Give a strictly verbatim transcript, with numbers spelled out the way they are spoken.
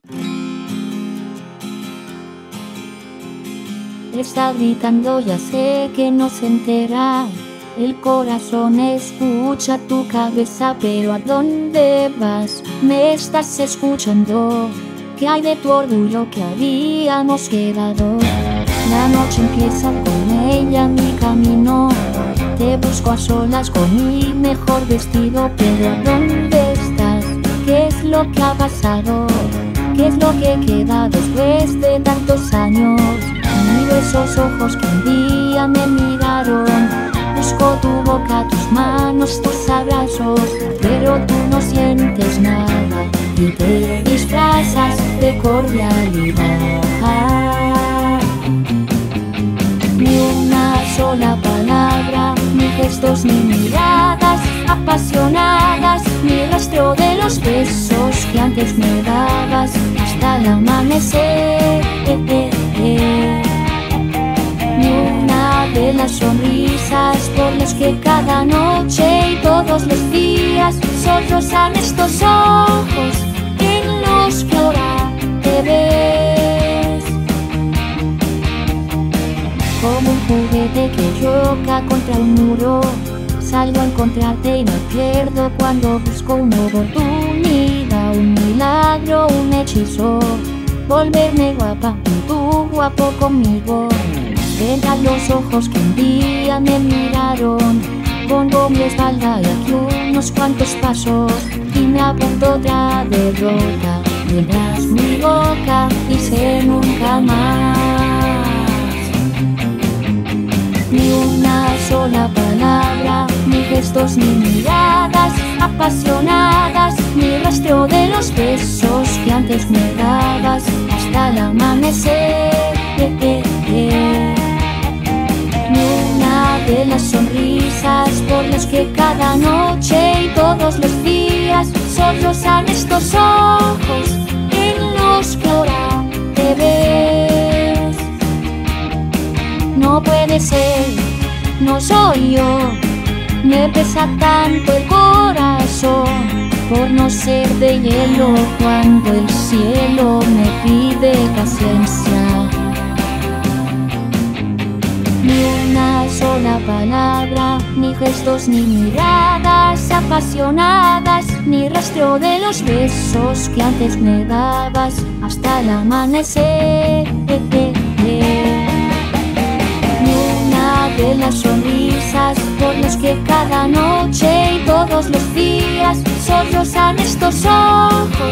Está gritando, ya sé que no se entera. El corazón escucha tu cabeza, pero ¿a dónde vas? ¿Me estás escuchando? ¿Qué hay de tu orgullo que habíamos quedado? La noche empieza con ella mi camino. Te busco a solas con mi mejor vestido, pero ¿a dónde estás? ¿Qué es lo que ha pasado? ¿Qué es lo que queda después de tantos años? Miro esos ojos que un día me miraron. Busco tu boca, tus manos, tus abrazos, pero tú no sientes nada y te disfrazas de cordialidad. Ni una sola palabra, ni gestos ni miradas apasionadas, ni rastro de los besos que antes me dabas hasta el amanecer. Eh, eh, eh. Ni una de las sonrisas por las que cada noche y todos los días sonrosan estos ojos en los que ahora te ves. Como un juguete que choca contra un muro, salgo a encontrarte y me pierdo cuando busco una oportunidad, un milagro, un hechizo, volverme guapa y tú guapo conmigo. Vengan los ojos que un día me miraron. Pongo mi espalda y aquí unos cuantos pasos y me apunto otra derrota. Mientras mi boca dice nunca más. Ni una sola palabra, ni gestos ni miradas apasionadas, ni rastro de los besos que antes me dabas hasta el amanecer. Eh, eh, eh. Ni una de las sonrisas por las que cada noche y todos los días sonrosan estos ojos en los que ahora te ves. No puede ser, no soy yo, me pesa tanto el corazón por no ser de hielo cuando el cielo me pide paciencia. Ni una sola palabra, ni gestos ni miradas apasionadas, ni rastro de los besos que antes me dabas hasta el amanecer. Eh, eh, eh. Ni una de las sonrisas por las que cada noche y todos los días sonrosan estos ojos